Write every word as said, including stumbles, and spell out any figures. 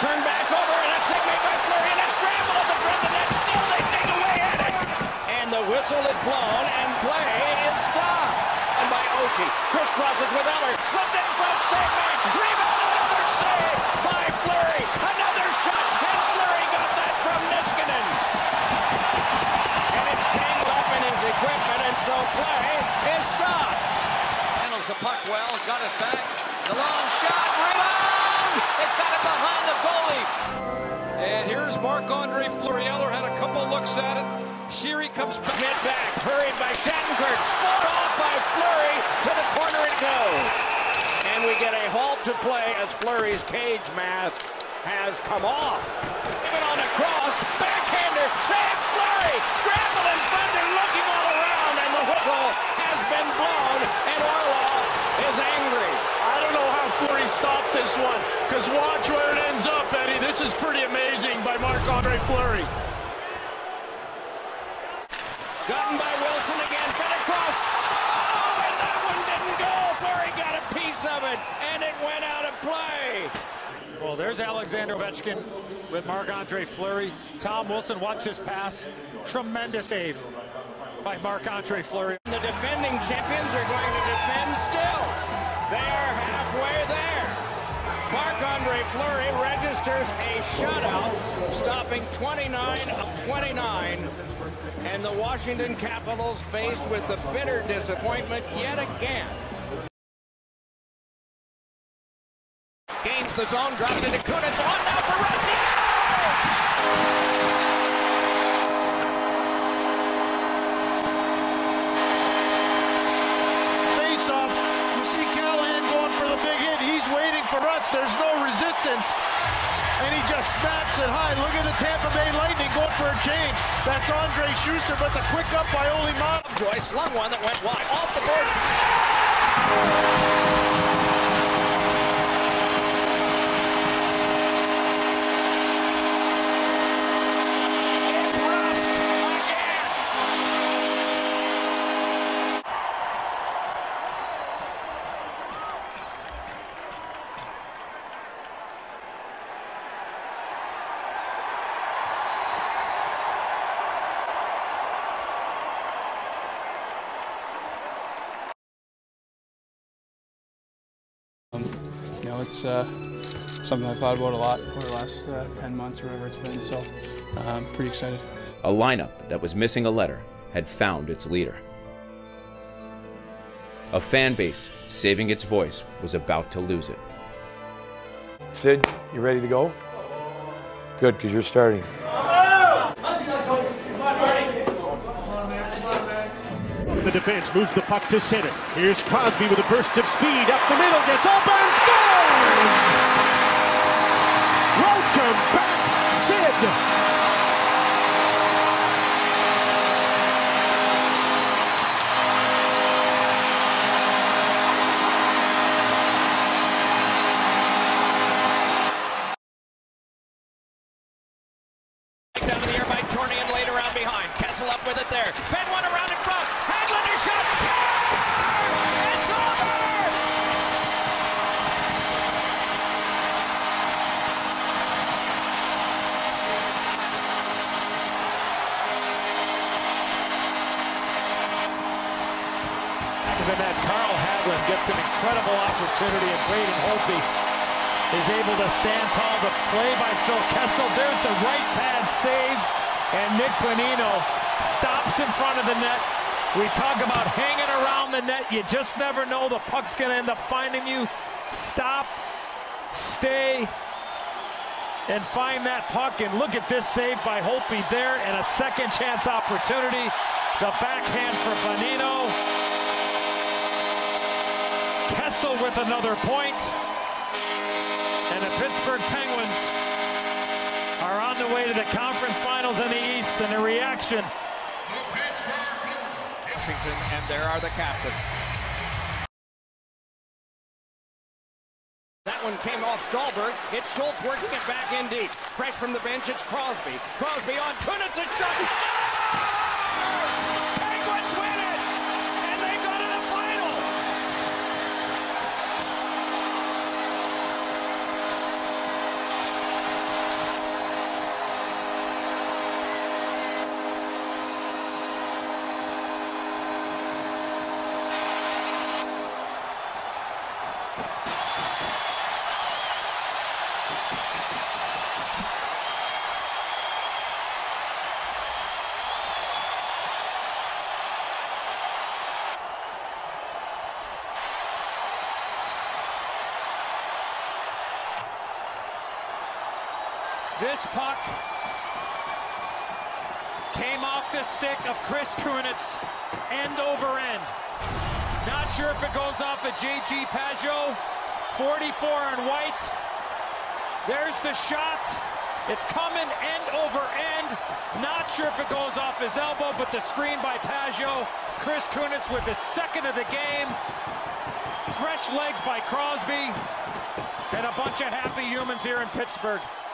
turned back over, and a save made by Fleury, and a scramble at the front of the net. Still they dig away at it. And the whistle is blown, and play is stopped. And by Oshie, crisscrosses with Eller, slipped in front, save made, rebound, another save by Fleury. Another shot, and Fleury got that from Niskanen. And it's tangled up in his equipment, and so play is stopped. Handles the puck well, got it back. The long shot, rebound! It got it behind the goalie. And here's Marc-Andre Fleury. Eller had a couple looks at it. Sheary comes back. Schmidt back, hurried by Shattenkirk. Fought off by Fleury. To the corner it goes. And we get a halt to play as Fleury's cage mask has come off. Even on a cross, backhander, save Fleury. Scramble in front and looking all around, and the whistle has been blown, and Orlov is angry. I don't know how Fleury stopped this one, because watch where it ends up, Eddie. This is pretty amazing by Marc-Andre Fleury. Gotten by Wilson again, fed across. Oh, and that one didn't go. Fleury got a piece of it, and it went out of play. Well, there's Alexander Ovechkin with Marc-Andre Fleury. Tom Wilson, watch this pass. Tremendous save by Marc-Andre Fleury. The defending champions are going to defend still. They are halfway there. Marc-Andre Fleury registers a shutout, stopping twenty-nine of twenty-nine. And the Washington Capitals faced with the bitter disappointment yet again. Gains the zone, drops it to Kunitz. On now for Rusty. Face off. You see Callahan going for the big hit. He's waiting for Rust. There's no resistance. And he just snaps it high. Look at the Tampa Bay Lightning going for a change. That's Andre Schuster, but the quick up by Ole Mont. Joyce slung one that went wide. Off the board. It's Rust again. You know, it's uh, something I've thought about a lot over the last uh, ten months or whatever it's been, so uh, I'm pretty excited. A lineup that was missing a letter had found its leader. A fan base saving its voice was about to lose it. Sid, you ready to go? Good, because you're starting. The defense moves the puck to center. Here's Crosby with a burst of speed up the middle, gets open, scores! Welcome back, Sid! Down in the air by Torney and laid around behind. Kessel up with it there. Fed one around in front. Haglander shot. It's over! Back of the net, Carl Hagelin gets an incredible opportunity, and Braden Holtby is able to stand tall. The play by Phil Kessel. There's the right pad save, and Nick Bonino stops in front of the net. We talk about hanging around the net. You just never know. The puck's going to end up finding you. Stop, stay, and find that puck. And look at this save by Holtby there, and a second chance opportunity. The backhand for Bonino. Kessel with another point. And the Pittsburgh Penguins are on the way to the conference finals in the East, and the reaction. Washington, and there are the captains. That one came off Stallberg. It's Schultz working it back in deep. Fresh from the bench, it's Crosby. Crosby on Kunitz, it's shot. Penguins win it, and they go to the final. This puck came off the stick of Chris Kunitz, end over end. Not sure if it goes off of J G Pageau, forty-four in white. There's the shot. It's coming end over end. Not sure if it goes off his elbow, but the screen by Pageau. Chris Kunitz with his second of the game. Fresh legs by Crosby. And a bunch of happy humans here in Pittsburgh.